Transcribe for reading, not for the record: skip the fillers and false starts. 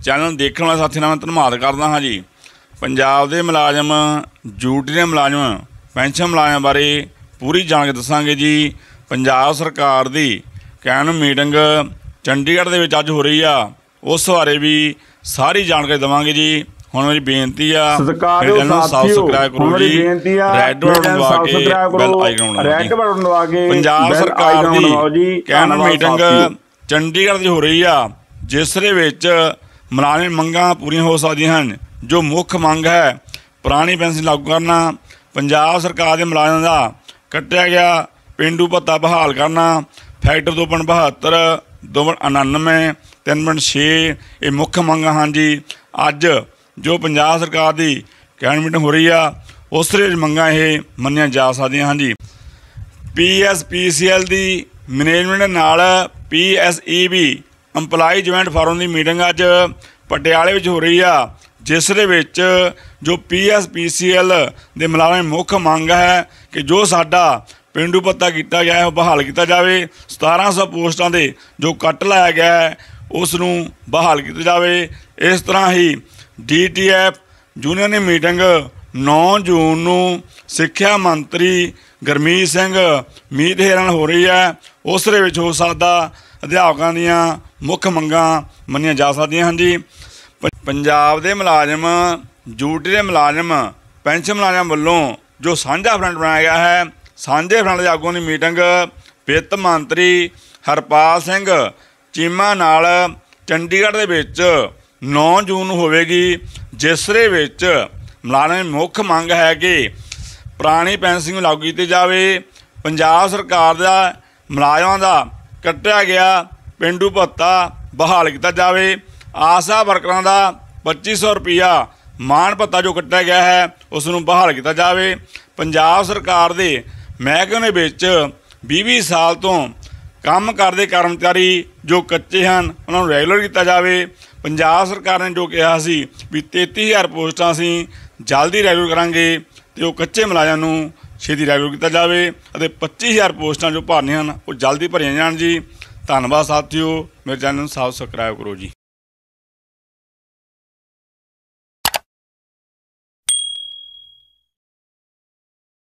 Channel देखने वाले साथियों मैं धन्यवाद करता हाँ जी। पंजाब के मुलाजम, ड्यूटी के मुलाजम, पेंशन मुलाजम बारे पूरी जानकारी दसांगे जी। पंजाब सरकार की कैबिनेट मीटिंग चंडीगढ़ के अज हो रही आ, उस बारे भी सारी जानकारी देवांगे जी। हुण मेरी बेनती आ सबसक्राइब करो जी, रेड बटन दबा के बेल आइकन दबा के। पंजाब सरकार की कैबिनेट मीटिंग चंडीगढ़ की हो रही आ, जिस दे विच मुलाजम मंगां पूरीआं हो सकदियां हन। जो मुख्य मंग है पुरानी पेंशन लागू करना, पंजाब सरकार के मुलाजमां दा कट्टिया गया पेंडू भत्ता बहाल करना, फैक्टर 2.72 2.99 3.6 ये मुख्य मंगां हैं जी। अज जो पंजाब सरकार की कैबिनेट मीटिंग हो रही आ, उस मंगां ये मन्नियां जा सकदियां हैं जी। PSPCL की मैनेजमेंट नाल PSEB अंपलाई जॉइंट फोरम की मीटिंग अज पटियाले में हो रही आ, जिस दे विच जो PSPCL के मुलाजम मुख्य मंग है कि जो साडा पेंडू भत्ता किया गया है वह बहाल किया जाए। 1700 पोस्टां दे जो कट लाया गया है उसनूं बहाल किया जाए। इस तरह ही DTF यूनियन की मीटिंग 9 जून नूं सिक्ख्या मंत्री गुरमीत सिंह मीत हेरान हो रही है। उस दे विच हो सकदा अध्यापकों दीआं मुख्य मंगां मन्नियां जा सकदियां हैं जी। पंजाब के मुलाजम, ड्यूटी के मुलाजम, पेंशन मुलाजम वालों जो साझा फ्रंट बनाया गया है, साझे फ्रंट के आगूआं की मीटिंग वित्त मंत्री हरपाल सिंह चीमा नाल चंडीगढ़ के विच 9 जून होवेगी, जिस दे विच मुलाजम मुख्य मंग है कि पुरानी पेंशन लागू की जाए। पंजाब सरकार का मुलाजमां का कट्टिया गया पेंडू भत्ता बहाल किया जाए। आशा वर्करां का 2500 रुपया मान भत्ता जो कट्टिया गया है उसनूं बहाल किया जाए। पंजाब सरकार के महकमे विच 20 साल तो काम करते कर्मचारी जो कच्चे हैं उन्होंने रैगूलर किया जाए। पंजाब सरकार ने जो कहा सी भी 33,000 पोस्टां असीं जल्दी रैगूलर करांगे तो कच्चे मुलाजमां नूं छेती रैगूलर किया जाए और 25,000 पोस्टां जो भरनियां वो जल्दी भरियां जाण जी। धन्नवाद साथियों, मेरे चैनल नूं सबसक्राइब करो जी।